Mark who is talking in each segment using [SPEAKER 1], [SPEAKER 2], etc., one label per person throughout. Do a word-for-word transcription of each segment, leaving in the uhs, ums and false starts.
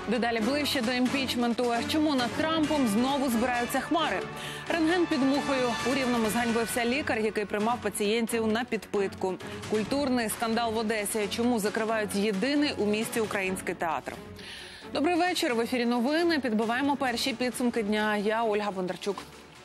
[SPEAKER 1] Дедалі ближче до імпічменту. Чому над Трампом знову збираються хмари? Рентген під мухою. У Рівному зганьбився лікар, який приймав пацієнтів на підпитку. Культурний скандал в Одесі. Чому закривають єдиний у місті український театр? Добрий вечір. В ефірі новини. Підбиваємо перші підсумки дня. Я Ольга Бондарчук.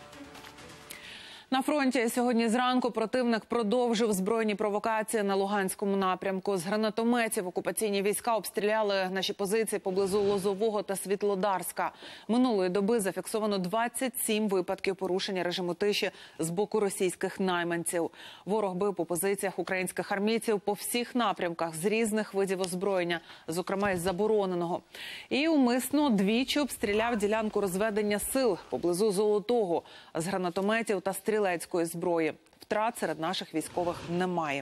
[SPEAKER 1] На фронті сьогодні зранку противник продовжив збройні провокації на Луганському напрямку. З гранатометів окупаційні війська обстріляли наші позиції поблизу Лозового та Світлодарська. Минулої доби зафіксовано двадцять сім випадків порушення режиму тиші з боку російських найманців. Ворог бив по позиціях українських армійців по всіх напрямках з різних видів озброєння, зокрема із забороненого. І умисно двічі обстріляв ділянку розведення сил поблизу Золотого з гранатометів та стрілецької зброї. Втрат серед наших військових немає.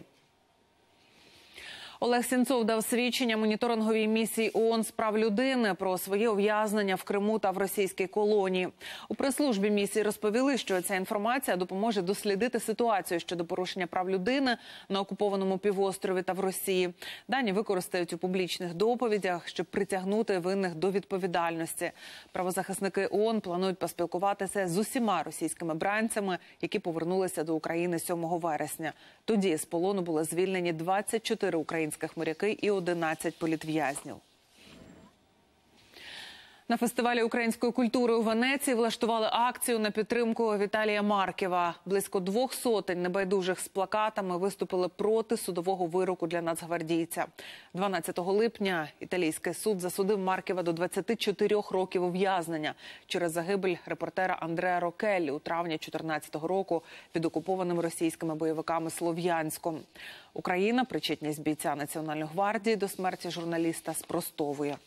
[SPEAKER 1] Олег Сенцов дав свідчення моніторинговій місії ООН з прав людини про своє ув'язнення в Криму та в російській колонії. У прес-службі місії розповіли, що ця інформація допоможе дослідити ситуацію щодо порушення прав людини на окупованому півострові та в Росії. Дані використають у публічних доповідях, щоб притягнути винних до відповідальності. Правозахисники ООН планують поспілкуватися з усіма російськими бранцями, які повернулися до України сьомого вересня. Тоді з полону були звільнені двадцять чотири українських моряки і одинадцять політв'язнів. На фестивалі української культури у Венеції влаштували акцію на підтримку Віталія Марківа. Близько двох сотень небайдужих з плакатами виступили проти судового вироку для нацгвардійця. дванадцятого липня італійський суд засудив Марківа до двадцяти чотирьох років ув'язнення через загибель репортера Андреа Рокеллі у травні дві тисячі чотирнадцятого року під окупованим російськими бойовиками Слов'янськом. Україна причетність бійця Національної гвардії до смерті журналіста спростовує.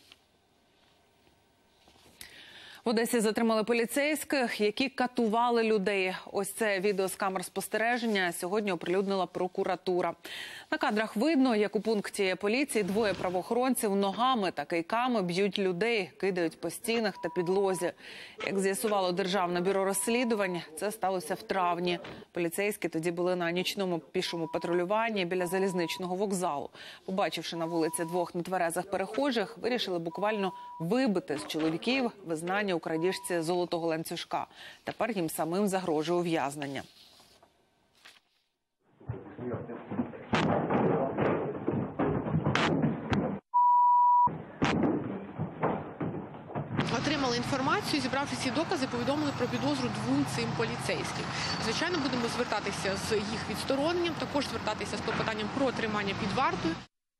[SPEAKER 1] В Одесі затримали поліцейських, які катували людей. Ось це відео з камер спостереження сьогодні оприлюднила прокуратура. На кадрах видно, як у пункті поліції двоє правоохоронців ногами та кийками б'ють людей, кидають по стінах та підлозі. Як з'ясувало Державне бюро розслідувань, це сталося в травні. Поліцейські тоді були на нічному пішому патрулюванні біля залізничного вокзалу. Побачивши на вулиці двох нетверезих перехожих, вирішили буквально вибити з чоловіків визнання у крадіжці золотого ланцюжка. Тепер їм самим загрожує ув'язнення.
[SPEAKER 2] Отримали інформацію, зібравши всі докази, повідомили про підозру двом цим поліцейським. Звичайно, будемо звертатися з їх відстороненням, також звертатися з клопотанням про тримання під вартою.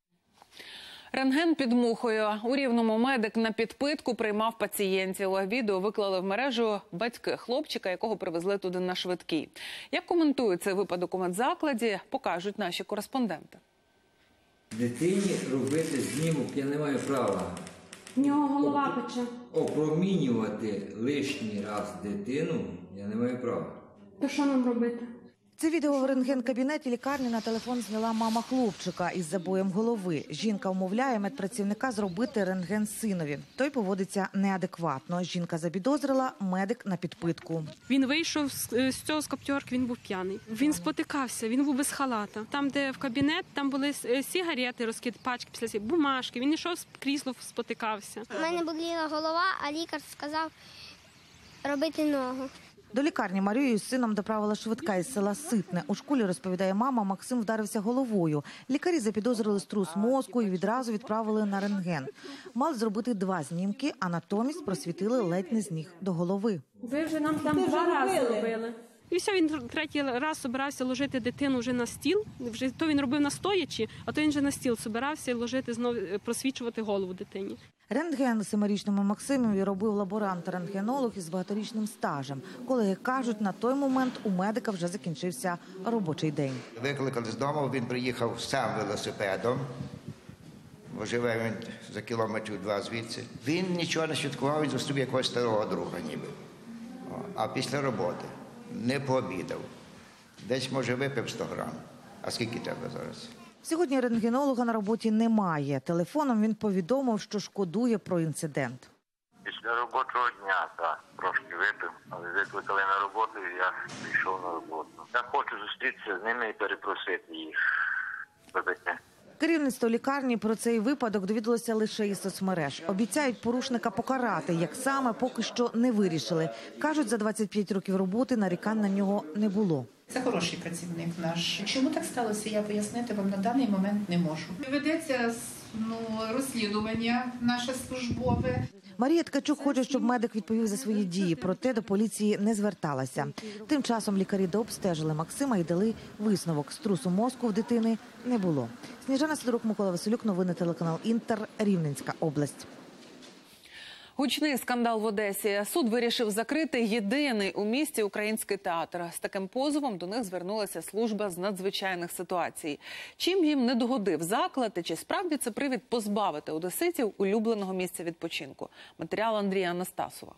[SPEAKER 1] Рентген під мухою. У Рівному медик на підпитку приймав пацієнтів. Відео виклали в мережу батьки хлопчика, якого привезли туди на швидкій. Як коментують цей випадок у медзакладі, покажуть наші кореспонденти.
[SPEAKER 3] Дитині робити знімок я не маю права.
[SPEAKER 4] В нього голова пече.
[SPEAKER 3] Опромінювати лишній раз дитину я не маю права.
[SPEAKER 4] То що нам робити?
[SPEAKER 5] Це відео в рентген-кабінеті лікарні на телефон зняла мама хлопчика із забоєм голови. Жінка вмовляє медпрацівника зробити рентген синові. Той поводиться неадекватно. Жінка запідозрила, медик на підпитку.
[SPEAKER 6] Він вийшов з цього з каптьорки, він був п'яний. Він спотикався, він був без халата. Там, де в кабінет, там були сигарети, розкид, пачки, після бумажки. Він йшов з крісло, спотикався.
[SPEAKER 7] У мене боліла голова, а лікар сказав робити ногу.
[SPEAKER 5] До лікарні Марію з сином доправила швидка із села Ситне. У школі, розповідає мама, Максим вдарився головою. Лікарі запідозрили струс мозку і відразу відправили на рентген. Мали зробити два знімки, а натомість просвітили ледь не з ніг до голови.
[SPEAKER 6] Ви вже нам там два рази робили. І все, він третій раз збирався ложити дитину вже на стіл. Вже то він робив на стоячі, а то він вже на стіл збирався ложити, знову просвічувати голову дитині.
[SPEAKER 5] Рентген семирічному Максимові робив лаборант-рентгенолог із багаторічним стажем. Колеги кажуть, на той момент у медика вже закінчився робочий день.
[SPEAKER 8] Викликали з дому, він приїхав сам велосипедом. Бо живе він за кілометрів два звідси. Він нічого не святкував, він зустрів якогось старого друга ніби. А після роботи не пообідав. Десь, може, випив сто грам. А скільки тебе зараз?
[SPEAKER 5] Сьогодні рентгенолога на роботі немає. Телефоном він повідомив, що шкодує про інцидент.
[SPEAKER 9] Після робочого дня, так, трошки випив, але викликали на роботу, і я пішов на роботу. Я хочу зустрітися з ними і перепросити їх.
[SPEAKER 5] Керівництво лікарні про цей випадок довідалося лише із соцмереж. Обіцяють порушника покарати, як саме поки що не вирішили. Кажуть, за двадцять п'ять років роботи нарікань на нього не було.
[SPEAKER 10] Це хороший працівник наш. Чому так сталося, я пояснити вам на даний момент не можу. Ведеться ну, розслідування наше службове.
[SPEAKER 5] Марія Ткачук хоче, щоб медик відповів за свої дії, проте до поліції не зверталася. Тим часом лікарі дообстежили Максима і дали висновок. Струсу мозку в дитини не було. Сніжана Сидорук, Микола Василюк, новини телеканал «Інтер», Рівненська область.
[SPEAKER 1] Гучний скандал в Одесі. Суд вирішив закрити єдиний у місті український театр. З таким позовом до них звернулася служба з надзвичайних ситуацій. Чим їм не догодив заклад, і чи справді це привід позбавити одеситів улюбленого місця відпочинку? Матеріал Андрія Анастасова.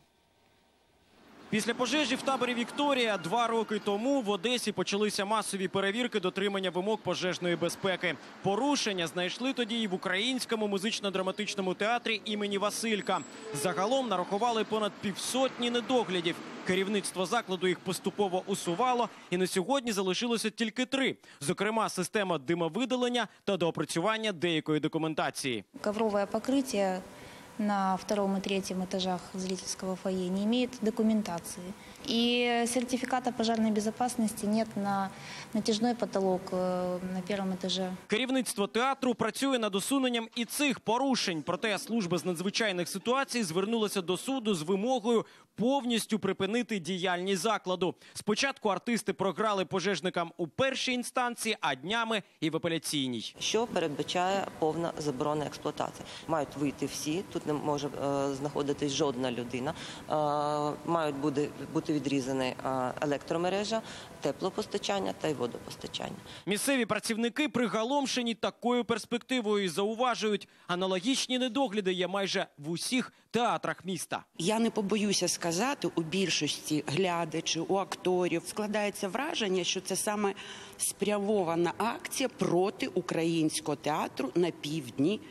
[SPEAKER 11] Після пожежі в таборі «Вікторія» два роки тому в Одесі почалися масові перевірки дотримання вимог пожежної безпеки. Порушення знайшли тоді і в Українському музично-драматичному театрі імені Василька. Загалом нарахували понад півсотні недоглядів. Керівництво закладу їх поступово усувало, і на сьогодні залишилося тільки три. Зокрема, система димовидалення та доопрацювання деякої документації.
[SPEAKER 12] Коврове покриття на втором и третьем этажах зрительского фойе не имеет документации. И сертификата пожарной безопасности нет на натяжной потолок на первом этаже.
[SPEAKER 11] Керівництво театру працює над усуненням і цих порушень. Проте служба з надзвичайних ситуацій звернулася до суду з вимогою повністю припинити діяльність закладу. Спочатку артисти програли пожежникам у першій інстанції, а днями і в апеляційній.
[SPEAKER 13] Що передбачає повна заборона експлуатації. Мають вийти всі, тут не може е, знаходитись жодна людина. Е, мають бути, бути відрізані е, електромережа, теплопостачання та й водопостачання.
[SPEAKER 11] Місцеві працівники приголомшені такою перспективою і зауважують, аналогічні недогляди є майже в усіх театрах міста.
[SPEAKER 14] Я не побоюся сказати, у більшості глядачів, у акторів складається враження, що це саме спрямована акція проти українського театру на півдні.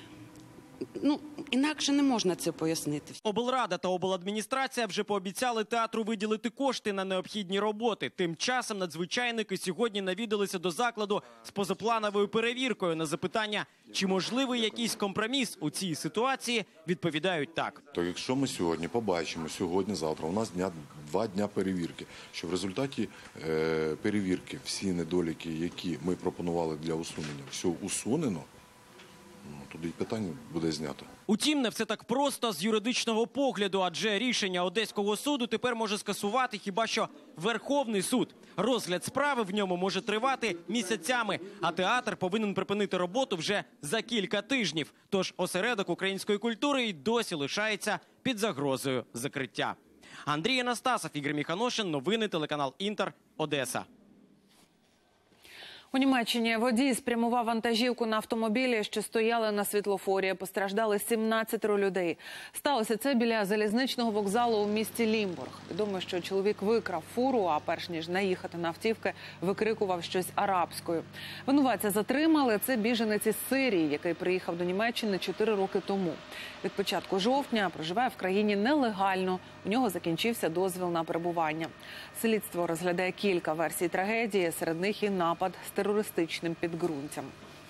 [SPEAKER 14] Ну, інакше не можна це пояснити.
[SPEAKER 11] Облрада та обладміністрація вже пообіцяли театру виділити кошти на необхідні роботи. Тим часом надзвичайники сьогодні навідалися до закладу з позаплановою перевіркою. На запитання, чи можливий якийсь компроміс у цій ситуації, відповідають так.
[SPEAKER 15] То якщо ми сьогодні побачимо, сьогодні-завтра, у нас дня, два дня перевірки, що в результаті е, перевірки всі недоліки, які ми пропонували для усунення, все усунено, тоді питання буде знято.
[SPEAKER 11] Утім, не все так просто з юридичного погляду, адже рішення Одеського суду тепер може скасувати хіба що Верховний суд. Розгляд справи в ньому може тривати місяцями, а театр повинен припинити роботу вже за кілька тижнів. Тож осередок української культури й досі лишається під загрозою закриття. Андрій Анастасов, Ігор Міханошин, новини телеканал «Інтер», Одеса.
[SPEAKER 1] У Німеччині водій спрямував вантажівку на автомобілі, що стояли на світлофорі. Постраждали сімнадцять людей. Сталося це біля залізничного вокзалу у місті Лімбург. Відомо, що чоловік викрав фуру, а перш ніж наїхати на автівки, викрикував щось арабською. Винуватця затримали. Це біженець із Сирії, який приїхав до Німеччини чотири роки тому. Від початку жовтня проживає в країні нелегально. У нього закінчився дозвіл на перебування. Слідство розглядає кілька версій трагедії, серед них і напад з терористичним підґрунтям.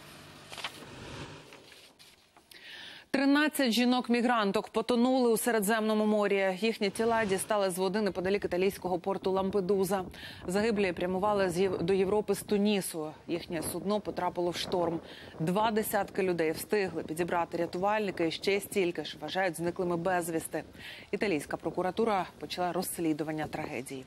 [SPEAKER 1] тринадцять жінок-мігранток потонули у Середземному морі. Їхні тіла дістали з води неподалік італійського порту Лампедуза. Загиблі прямували до Європи з Тунісу. Їхнє судно потрапило в шторм. Два десятки людей встигли підібрати рятувальники, і ще стільки ж вважають зниклими безвісти. Італійська прокуратура почала розслідування трагедії.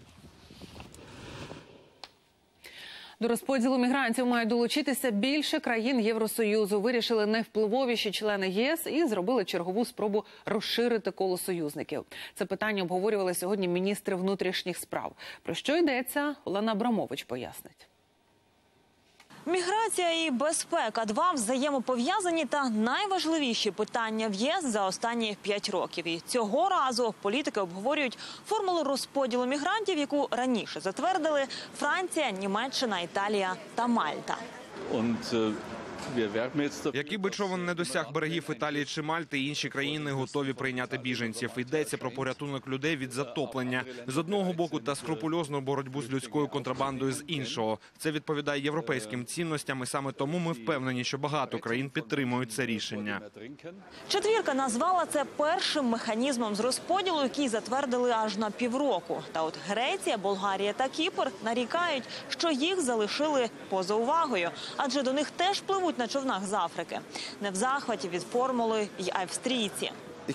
[SPEAKER 1] До розподілу мігрантів мають долучитися більше країн Євросоюзу. Вирішили найвпливовіші члени ЄС і зробили чергову спробу розширити коло союзників. Це питання обговорювали сьогодні міністри внутрішніх справ. Про що йдеться, Олена Абрамович пояснить.
[SPEAKER 16] Міграція і безпека – два взаємопов'язані та найважливіші питання в ЄС за останні п'ять років. І цього разу політики обговорюють формулу розподілу мігрантів, яку раніше затвердили Франція, Німеччина, Італія та Мальта.
[SPEAKER 17] Який би човен не досяг берегів Італії чи Мальти, інші країни готові прийняти біженців. Йдеться про порятунок людей від затоплення з одного боку та скрупульозну боротьбу з людською контрабандою з іншого. Це відповідає європейським цінностям, і саме тому ми впевнені, що багато країн підтримують це рішення.
[SPEAKER 16] Четвірка назвала це першим механізмом з розподілу, який затвердили аж на півроку. Та от Греція, Болгарія та Кіпр нарікають, що їх залишили поза увагою, адже до них теж пливуть на човнах з Африки. Не в захваті від формули й австрійці.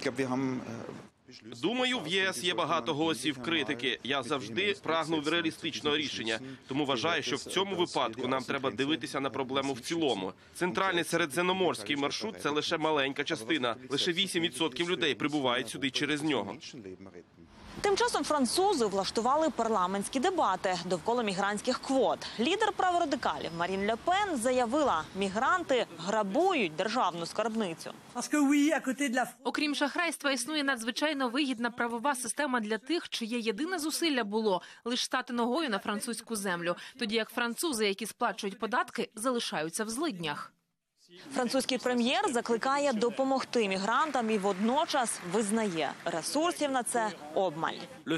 [SPEAKER 18] Думаю, в ЄС є багато голосів критики. Я завжди прагнув реалістичного рішення. Тому вважаю, що в цьому випадку нам треба дивитися на проблему в цілому. Центральний середземноморський маршрут – це лише маленька частина. Лише вісім відсотків людей прибувають сюди через нього.
[SPEAKER 16] Тим часом французи влаштували парламентські дебати довкола мігрантських квот. Лідер праворадикалів Марін Ле Пен заявила, мігранти грабують державну скарбницю.
[SPEAKER 19] Окрім шахрайства, існує надзвичайно вигідна правова система для тих, чиє єдине зусилля було лише стати ногою на французьку землю, тоді як французи, які сплачують податки, залишаються в злиднях.
[SPEAKER 16] Французький прем'єр закликає допомогти мігрантам і водночас визнає, ресурсів на це обмаль.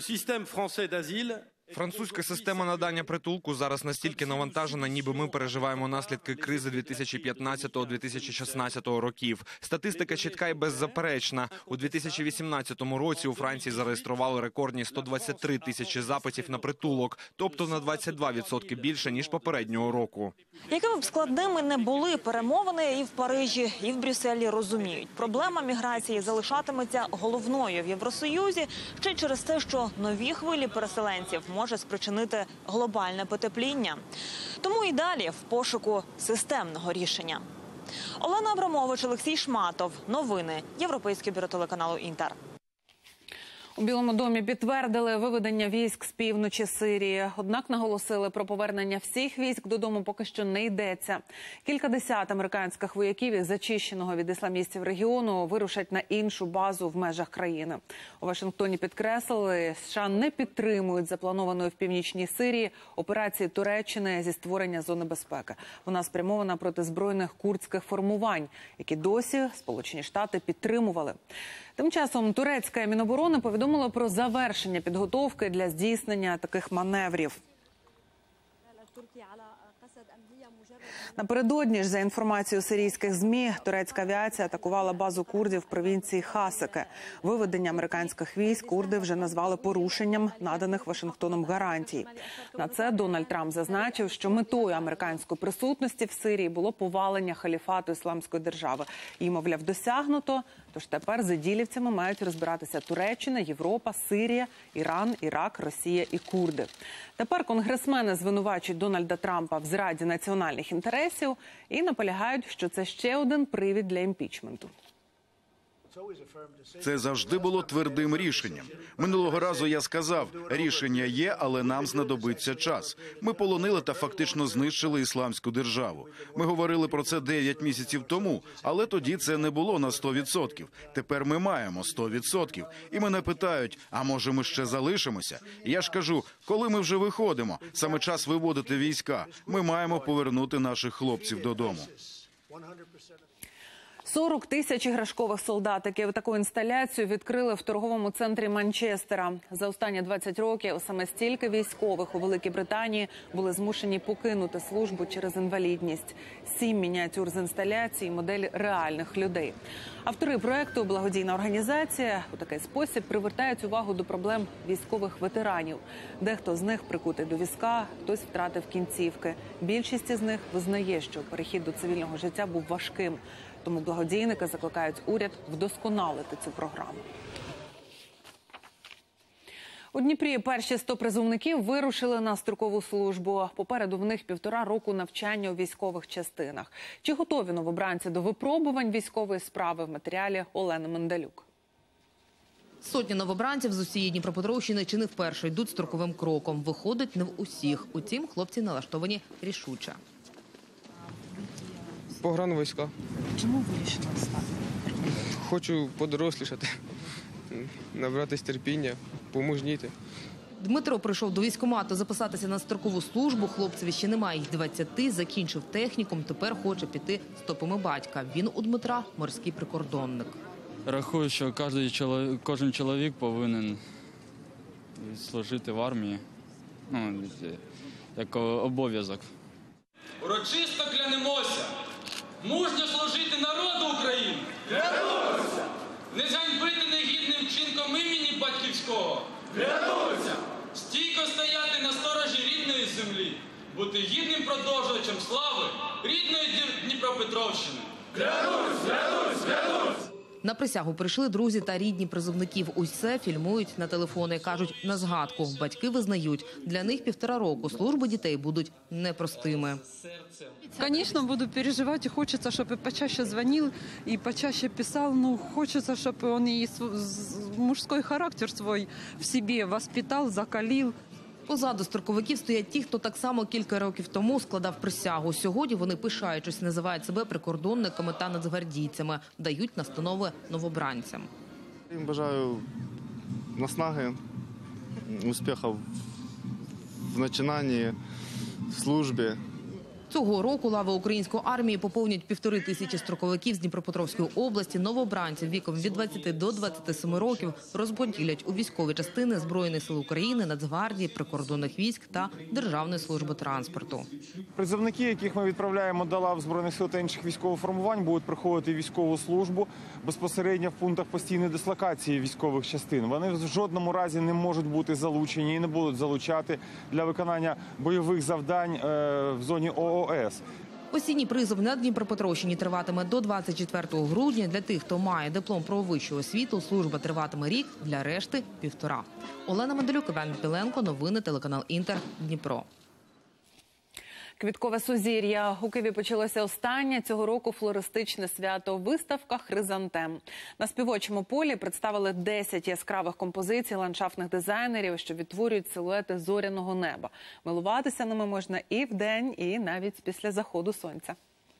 [SPEAKER 17] Французька система надання притулку зараз настільки навантажена, ніби ми переживаємо наслідки кризи дві тисячі п'ятнадцятого - дві тисячі шістнадцятого років. Статистика чітка і беззаперечна. У дві тисячі вісімнадцятому році у Франції зареєстрували рекордні сто двадцять три тисячі запитів на притулок, тобто на двадцять два відсотки більше, ніж попереднього року.
[SPEAKER 16] Якими б складними не були перемовини, і в Парижі, і в Брюсселі розуміють, проблема міграції залишатиметься головною в Євросоюзі ще й через те, що нові хвилі переселенців може спричинити глобальне потепління. Тому і далі в пошуку системного рішення. Олена Абрамович, Олексій Шматов. Новини. Європейське бюро телеканалу «Інтер».
[SPEAKER 1] У Білому домі підтвердили виведення військ з півночі Сирії. Однак наголосили, про повернення всіх військ додому поки що не йдеться. Кількадесят американських вояків із зачищеного від ісламістів регіону вирушать на іншу базу в межах країни. У Вашингтоні підкреслили, США не підтримують запланованої в північній Сирії операції Туреччини зі створення зони безпеки. Вона спрямована проти збройних курдських формувань, які досі Сполучені Штати підтримували. Тим часом турецьке Міноборони повідомило про завершення підготовки для здійснення таких маневрів. Напередодні ж, за інформацією сирійських ЗМІ, турецька авіація атакувала базу курдів в провінції Хасаке. Виведення американських військ курди вже назвали порушенням наданих Вашингтоном гарантій. На це Дональд Трамп зазначив, що метою американської присутності в Сирії було повалення халіфату Ісламської держави. І, мовляв, досягнуто, тож тепер з іділівцями мають розбиратися Туреччина, Європа, Сирія, Іран, Ірак, Росія і курди. Тепер конгресмени звинувачують Дональда Трампа в зраді національних інтересів і наполягають, що це ще один привід для імпічменту.
[SPEAKER 20] Це завжди було твердим рішенням. Минулого разу я сказав, рішення є, але нам знадобиться час. Ми полонили та фактично знищили Ісламську державу. Ми говорили про це дев'ять місяців тому, але тоді це не було на сто відсотків. Тепер ми маємо сто відсотків. І мене питають, а може ми ще залишимося? Я ж кажу, коли ми вже виходимо, саме час виводити війська. Ми маємо повернути наших хлопців додому.
[SPEAKER 1] сорок тисяч іграшкових солдатиків. Таку інсталяцію відкрили в торговому центрі Манчестера. За останні двадцять років саме стільки військових у Великій Британії були змушені покинути службу через інвалідність. Сім мініатюр з інсталяції – модель реальних людей. Автори проекту – благодійна організація. У такий спосіб привертають увагу до проблем військових ветеранів. Дехто з них прикутий до візка, хтось втратив кінцівки. Більшість із них визнає, що перехід до цивільного життя був важким. Тому благодійники закликають уряд вдосконалити цю програму. У Дніпрі перші сто призовників вирушили на строкову службу. Попереду в них півтора року навчання у військових частинах. Чи готові новобранці до випробувань військової справи, в матеріалі Олени Мендалюк.
[SPEAKER 21] Сотні новобранців з усієї Дніпропетровщини чи не вперше йдуть строковим кроком. Виходить, не в усіх. Утім, хлопці налаштовані рішуче.
[SPEAKER 22] Погран війська.
[SPEAKER 23] Чому вирішили стати?
[SPEAKER 22] Хочу подорослішати, набратись терпіння, помужніти.
[SPEAKER 21] Дмитро прийшов до військкомату записатися на строкову службу. Хлопцеві ще немає й двадцяти, закінчив технікум, тепер хоче піти стопами батька. Він у Дмитра морський прикордонник.
[SPEAKER 2] Рахую, що кожен чоловік, кожен чоловік повинен служити в армії, ну, як обов'язок.
[SPEAKER 3] Урочисто клянемося мужньо служити народу України. Клянуся! Не ганьбити негідним чинком імені батьківського. Клянуся! Стійко стояти на сторожі рідної землі, бути гідним продовжувачем слави рідної Дніпропетровщини. Клянусь! Клянусь! Клянусь!
[SPEAKER 21] На присягу прийшли друзі та рідні призовників. Усе фільмують на телефони. Кажуть, на згадку. Батьки визнають, для них півтора року служби дітей будуть непростими.
[SPEAKER 22] Конечно, буду переживать, и хочется, чтобы и почаще звонил, и почаще писал. Ну, хочется, чтобы он и мужской характер свой в себе воспитал, закалил.
[SPEAKER 21] Позаду строковиків стоять ті, хто так само кілька років тому складав присягу. Сьогодні вони, пишаючись, називають себе прикордонниками та нацгвардійцями, дають настанови новобранцям.
[SPEAKER 24] Їм бажаю наснаги, успіхів в починанні, в службі.
[SPEAKER 21] Цього року лави української армії поповнять півтори тисячі строковиків з Дніпропетровської області. Новобранців віком від двадцяти до двадцяти семи років розподілять у військові частини Збройних сил України, Нацгвардії, прикордонних військ та Державної служби транспорту.
[SPEAKER 25] Призовники, яких ми відправляємо до лав Збройних сил та інших військових формувань, будуть проходити військову службу безпосередньо в пунктах постійної дислокації військових частин. Вони в жодному разі не можуть бути залучені і не будуть залучати для виконання бойових завдань в зоні ООС.
[SPEAKER 21] Осінній призов на Дніпропетровщині триватиме до двадцять четвертого грудня. Для тих, хто має диплом про вищу освіту, служба триватиме рік, для решти – півтора. Олена Медалюк, Іван Біленко, новини, телеканал «Інтер», Дніпро.
[SPEAKER 1] Квіткове сузір'я. У Києві почалося останнє цього року флористичне свято – виставка «Хризантем». На співочому полі представили десять яскравих композицій ландшафтних дизайнерів, що відтворюють силуети зоряного неба. Милуватися ними можна і вдень, і навіть після заходу сонця.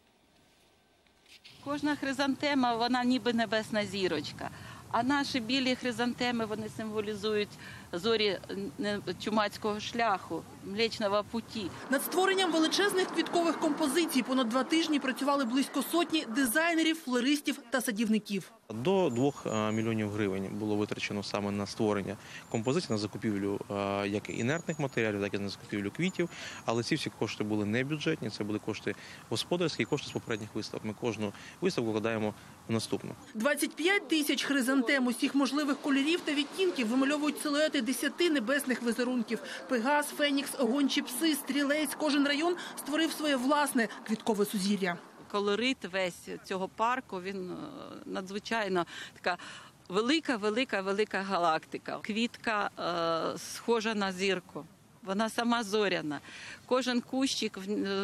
[SPEAKER 26] Кожна хризантема, вона ніби небесна зірочка. А наші білі хризантеми, вони символізують зорі чумацького шляху, Млечного путі.
[SPEAKER 27] Над створенням величезних квіткових композицій понад два тижні працювали близько сотні дизайнерів, флористів та садівників.
[SPEAKER 28] До двох мільйонів гривень було витрачено саме на створення композицій, на закупівлю як інертних матеріалів, так і на закупівлю квітів. Але ці всі кошти були не бюджетні, це були кошти господарські, кошти з попередніх виставок. Ми кожну виставку вкладаємо в наступну.
[SPEAKER 27] двадцять п'ять тисяч хризантем усіх можливих кольорів та відтінків вимальовують силуети десяти небесних візерунків. Пегас, Фенікс, гончі пси, стрілець. Кожен район створив своє власне квіткове сузір'я.
[SPEAKER 26] Колорит весь цього парку, він надзвичайно така велика, велика, велика галактика. Квітка е, схожа на зірку. Вона сама зоряна. Кожен кущик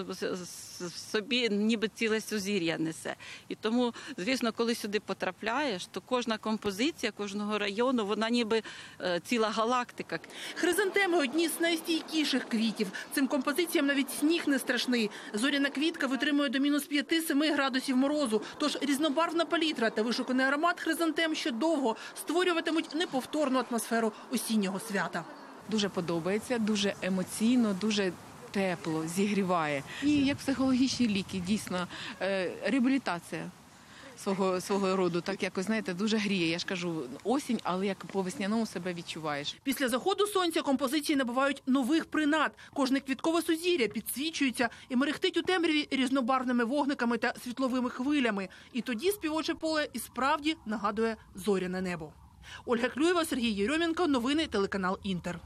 [SPEAKER 26] в собі ніби ціле сузір'я несе. І тому, звісно, коли сюди потрапляєш, то кожна композиція кожного району, вона ніби ціла галактика.
[SPEAKER 27] Хризантеми – одні з найстійкіших квітів. Цим композиціям навіть сніг не страшний. Зоряна квітка витримує до мінус п'яти-семи градусів морозу. Тож різнобарвна палітра та вишуканий аромат хризантем ще довго створюватимуть неповторну атмосферу осіннього свята.
[SPEAKER 23] Дуже подобається, дуже емоційно, дуже тепло, зігріває. І як психологічні ліки, дійсно, реабілітація свого, свого роду, так якось, знаєте, дуже гріє. Я ж кажу, осінь, але як по весняному себе відчуваєш.
[SPEAKER 27] Після заходу сонця композиції набувають нових принад. Кожне квіткове сузір'я підсвічується і мерехтить у темряві різнобарвними вогниками та світловими хвилями. І тоді співоче поле і справді нагадує зоряне небо. Ольга Клюєва, Сергій Єрьомінко, новини, телеканал «Інтер».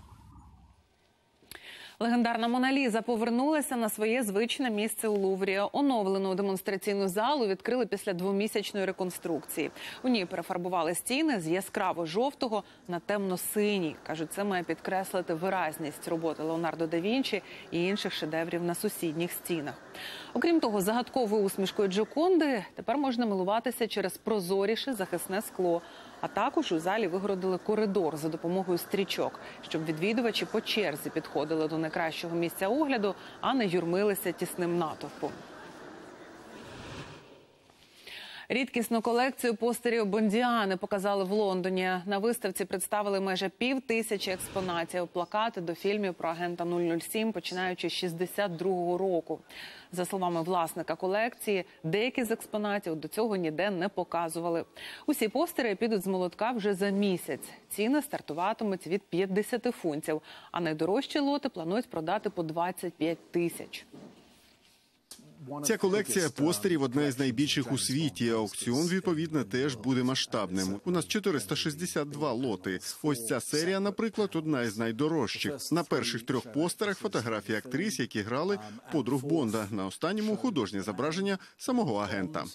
[SPEAKER 1] Легендарна Мона Ліза повернулася на своє звичне місце у Луврі. Оновлену демонстраційну залу відкрили після двомісячної реконструкції. У ній перефарбували стіни з яскраво-жовтого на темно-синій. Кажуть, це має підкреслити виразність роботи Леонардо да Вінчі і інших шедеврів на сусідніх стінах. Окрім того, загадковою усмішкою Джоконди тепер можна милуватися через прозоріше захисне скло. А також у залі вигородили коридор за допомогою стрічок, щоб відвідувачі по черзі підходили до найкращого місця огляду, а не юрмилися тісним натовпом. Рідкісну колекцію постерів Бондіани показали в Лондоні. На виставці представили майже пів тисячі експонатів, плакати до фільмів про агента нуль нуль сім, починаючи з шістдесят другого року. За словами власника колекції, деякі з експонатів до цього ніде не показували. Усі постери підуть з молотка вже за місяць. Ціни стартуватимуть від п'ятдесят фунтів, а найдорожчі лоти планують продати по двадцять п'ять тисяч.
[SPEAKER 4] Ця колекція постерів – одна із найбільших у світі. Аукціон, відповідно, теж буде масштабним. У нас чотириста шістдесят два лоти. Ось ця серія, наприклад, одна із найдорожчих. На перших трьох постерах фотографії актрис, які грали подруг Бонда. На останньому – художнє зображення самого агента.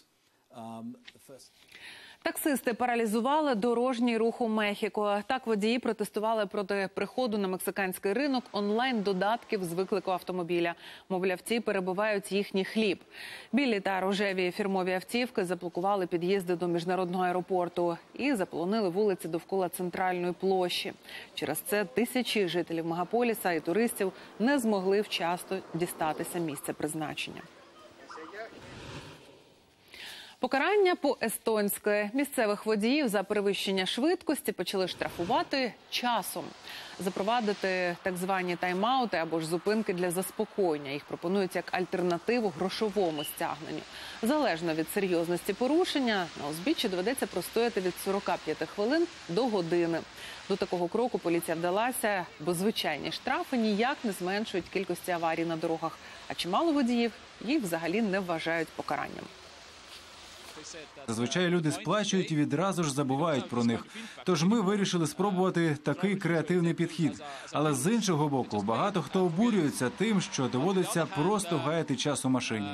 [SPEAKER 1] Таксисти паралізували дорожній рух у Мехіко. Так водії протестували проти приходу на мексиканський ринок онлайн-додатків з виклику автомобіля. Мовляв, ті перебивають їхній хліб. Білі та рожеві фірмові автівки заблокували під'їзди до міжнародного аеропорту і заполонили вулиці довкола центральної площі. Через це тисячі жителів мегаполіса і туристів не змогли вчасно дістатися місця призначення. Покарання по-естонськи. Місцевих водіїв за перевищення швидкості почали штрафувати часом. Запровадити так звані тайм-аути або ж зупинки для заспокоєння. Їх пропонують як альтернативу грошовому стягненню. Залежно від серйозності порушення, на узбіччі доведеться простояти від сорока п'яти хвилин до години. До такого кроку поліція вдалася, бо звичайні штрафи ніяк не зменшують кількості аварій на дорогах. А чимало водіїв їх взагалі не вважають покаранням.
[SPEAKER 5] Зазвичай люди сплачують і відразу ж забувають про них. Тож ми вирішили спробувати такий креативний підхід. Але з іншого боку, багато хто обурюється тим, що доводиться просто гаяти час у машині.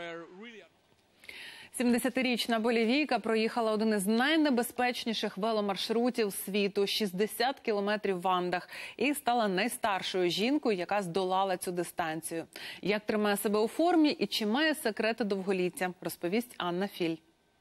[SPEAKER 1] сімдесятирічна болівійка проїхала один із найнебезпечніших веломаршрутів світу – шістдесят кілометрів в Андах, і стала найстаршою жінкою, яка здолала цю дистанцію. Як тримає себе у формі і чи має секрети довголіття, розповість Анна Філь.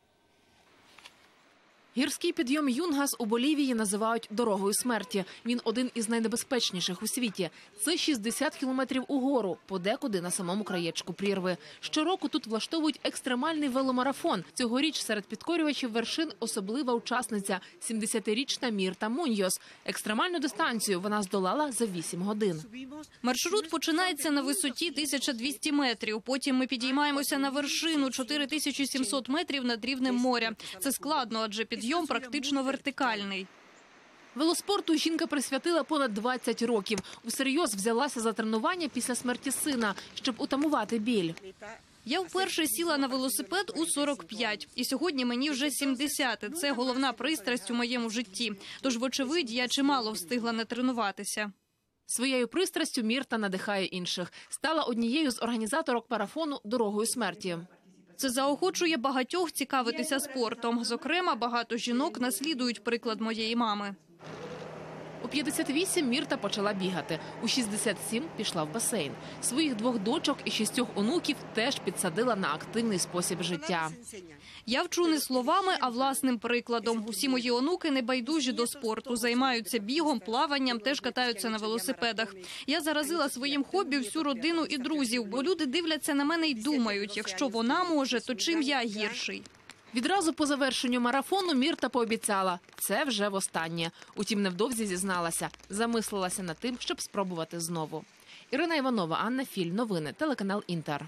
[SPEAKER 19] Гірський підйом Юнгас у Болівії називають «дорогою смерті». Він один із найнебезпечніших у світі. Це шістдесят кілометрів угору, подекуди на самому краєчку прірви. Щороку тут влаштовують екстремальний веломарафон. Цьогоріч серед підкорювачів вершин особлива учасниця – сімдесятирічна Мірта Муньйос. Екстремальну дистанцію вона здолала за вісім годин.
[SPEAKER 6] Маршрут починається на висоті тисяча двісті метрів. Потім ми підіймаємося на вершину – чотири тисячі сімсот метрів над рівнем моря. Це складно, адже підйом Підйом практично вертикальний.
[SPEAKER 19] Велоспорту жінка присвятила понад двадцять років. Усерйоз взялася за тренування після смерті сина, щоб утамувати біль.
[SPEAKER 6] Я вперше сіла на велосипед у сорок п'ять. І сьогодні мені вже сімдесят. Це головна пристрасть у моєму житті. Тож, вочевидь, я чимало встигла натренуватися.
[SPEAKER 19] Своєю пристрастю Мірта надихає інших. Стала однією з організаторок марафону «Дорогою смерті».
[SPEAKER 6] Це заохочує багатьох цікавитися спортом. Зокрема, багато жінок наслідують приклад моєї мами.
[SPEAKER 19] У п'ятдесят вісім Мірта почала бігати. У шістдесят сім пішла в басейн. Своїх двох дочок і шістьох онуків теж підсадила на активний спосіб життя.
[SPEAKER 6] Я вчу не словами, а власним прикладом. Усі мої онуки небайдужі до спорту, займаються бігом, плаванням, теж катаються на велосипедах. Я заразила своїм хобі всю родину і друзів, бо люди дивляться на мене й думають, якщо вона може, то чим я гірший?
[SPEAKER 19] Відразу по завершенню марафону Мірта пообіцяла – це вже востаннє. Утім, невдовзі зізналася, замислилася над тим, щоб спробувати знову. Ірина Іванова, Анна Філь. Новини. Телеканал «Інтер».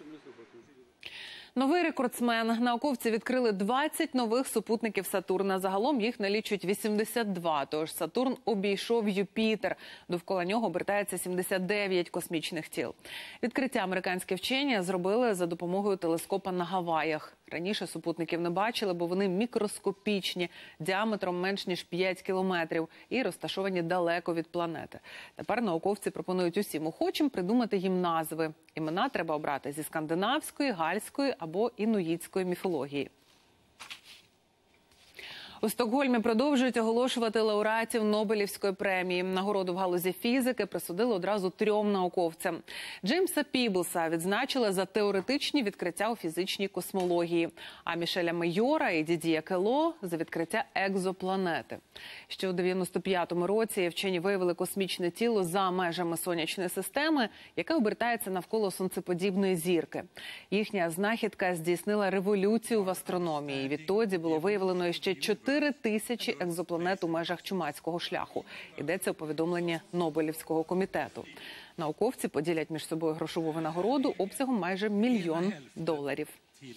[SPEAKER 1] Новий рекордсмен. Науковці відкрили двадцять нових супутників Сатурна. Загалом їх налічують вісімдесят два. Тож Сатурн обійшов Юпітер. Довкола нього обертається сімдесят дев'ять космічних тіл. Відкриття американські вчені зробили за допомогою телескопа на Гаваях. Раніше супутників не бачили, бо вони мікроскопічні, діаметром менш ніж п'ять кілометрів і розташовані далеко від планети. Тепер науковці пропонують усім охочим придумати їм назви. Імена треба обрати зі скандинавської, гальської або інуїтської міфології. У Стокгольмі продовжують оголошувати лауреатів Нобелівської премії. Нагороду в галузі фізики присудили одразу трьом науковцям. Джеймса Піблса відзначили за теоретичні відкриття у фізичній космології, а Мішеля Мейора і Дід'є Кело – за відкриття екзопланети. Ще у дев'яносто п'ятому році вчені виявили космічне тіло за межами сонячної системи, яке обертається навколо сонцеподібної зірки. Їхня знахідка здійснила революцію в астрономії. Відтоді було виявлено ще чотири тисячі екзопланет у межах Чумацького шляху. Йдеться у повідомленні Нобелівського комітету. Науковці поділять між собою грошову винагороду обсягом майже мільйон доларів.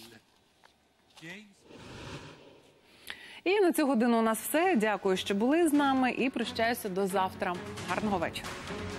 [SPEAKER 1] І на цю годину у нас все. Дякую, що були з нами, і прощаюся до завтра. Гарного вечора.